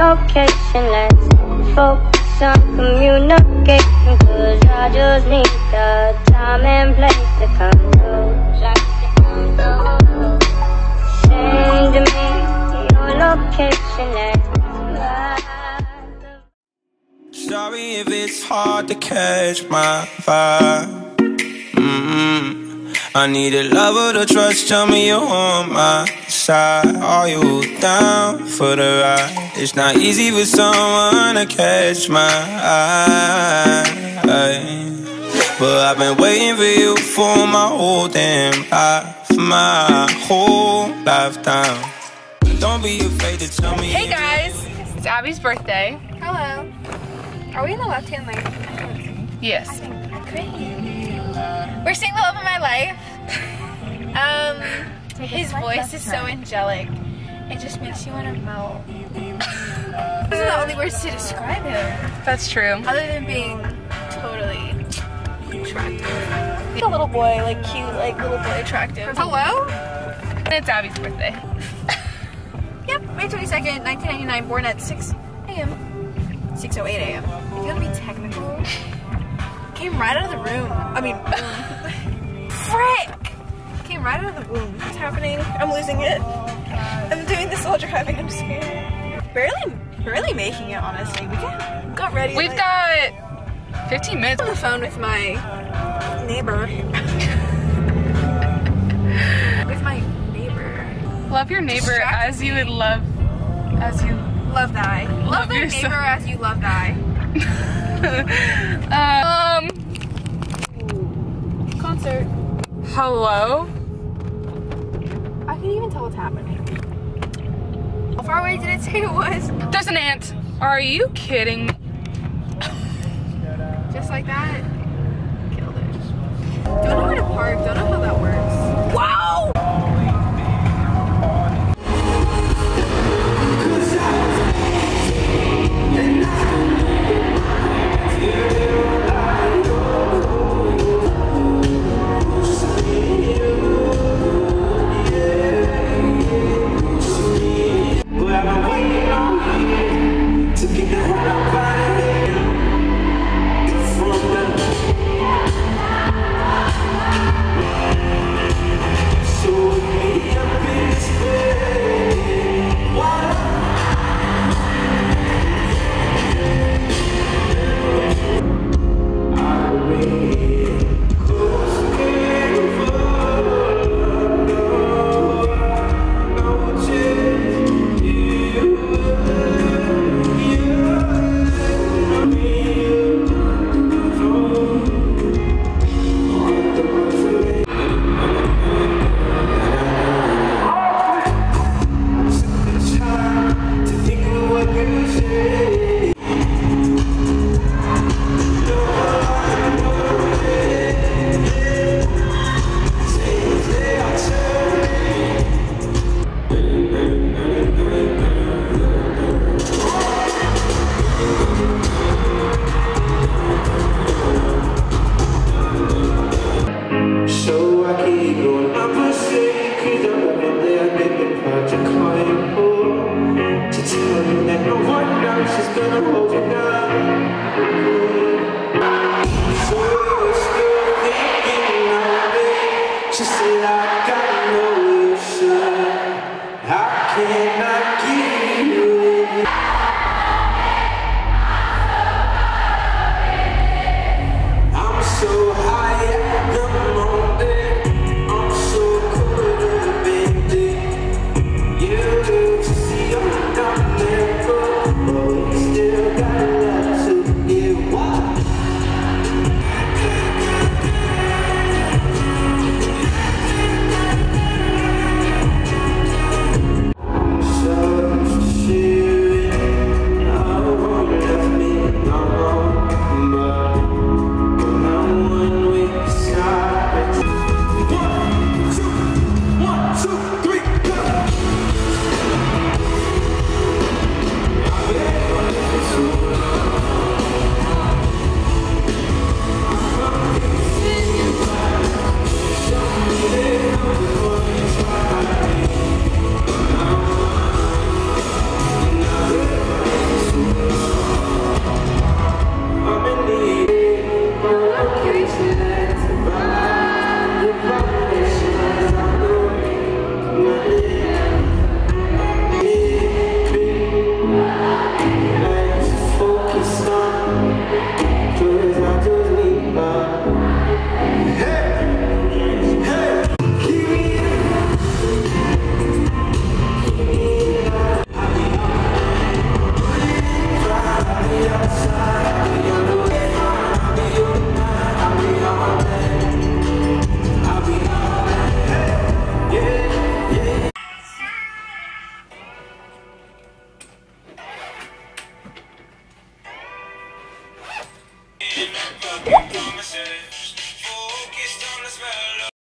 location. Let's focus on communication, cause I just need the time and place to come through. Send me your location. Sorry if it's hard to catch my vibe. I need a lover to trust. Tell me you're on my side. Are you down for the ride? It's not easy for someone to catch my eye, but I've been waiting for you for my whole damn life, my whole lifetime. Don't be afraid to tell me. Hey guys, it's Abby's birthday. Hello. Are we in the left-hand lane? Yes. Great. We're seeing the love of my life. His voice is so angelic. It just makes you want to melt. Those are the only words to describe him. That's true. Other than being totally attractive. He's a little boy, like cute, like little boy attractive. Hello? And it's Abby's birthday. Yep, May 22nd, 1999, born at 6 a.m. 6:08 a.m. If you want to be technical, came right out of the room. I mean, frick! Came right out of the womb. What's happening? I'm losing it. I'm doing this while driving. I'm scared. Barely making it, honestly. We got ready. We've got 15 minutes on the phone with my neighbor. Love your neighbor as you would love, love thy. Love thy neighbor as you love thy. Concert. Hello? I can even tell what's happening. How far away did it say it was? There's an ant. Are you kidding? Just like that? Killed it. Don't know where to park. Don't know how that works. Wow! Still got